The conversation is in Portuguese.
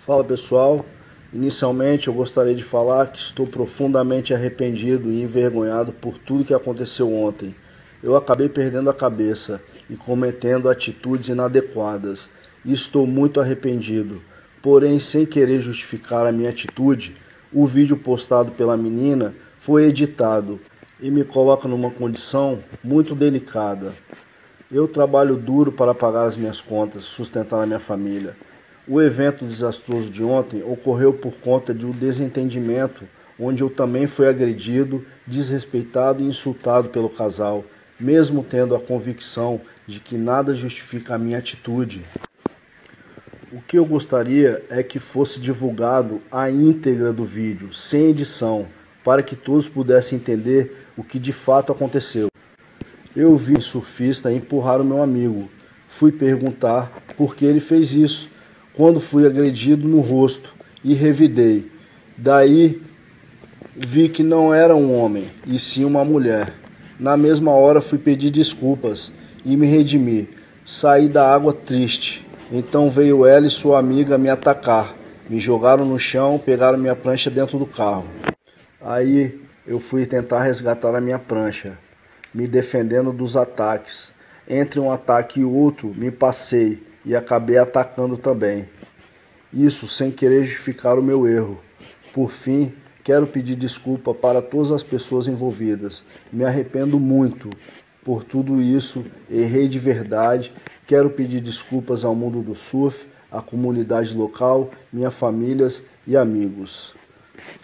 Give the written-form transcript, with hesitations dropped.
Fala pessoal, inicialmente eu gostaria de falar que estou profundamente arrependido e envergonhado por tudo que aconteceu ontem. Eu acabei perdendo a cabeça e cometendo atitudes inadequadas e estou muito arrependido. Porém, sem querer justificar a minha atitude, o vídeo postado pela menina foi editado e me coloca numa condição muito delicada. Eu trabalho duro para pagar as minhas contas, sustentar a minha família. O evento desastroso de ontem ocorreu por conta de um desentendimento, onde eu também fui agredido, desrespeitado e insultado pelo casal, mesmo tendo a convicção de que nada justifica a minha atitude. O que eu gostaria é que fosse divulgado a íntegra do vídeo, sem edição, para que todos pudessem entender o que de fato aconteceu. Eu vi um surfista empurrar o meu amigo. Fui perguntar por que ele fez isso, quando fui agredido no rosto e revidei. Daí vi que não era um homem, e sim uma mulher. Na mesma hora fui pedir desculpas e me redimi. Saí da água triste. Então veio ela e sua amiga me atacar. Me jogaram no chão, pegaram minha prancha dentro do carro. Aí eu fui tentar resgatar a minha prancha, me defendendo dos ataques. Entre um ataque e outro, me passei e acabei atacando também. Isso sem querer justificar o meu erro. Por fim, quero pedir desculpa para todas as pessoas envolvidas. Me arrependo muito por tudo isso, errei de verdade. Quero pedir desculpas ao mundo do surf, à comunidade local, minhas famílias e amigos.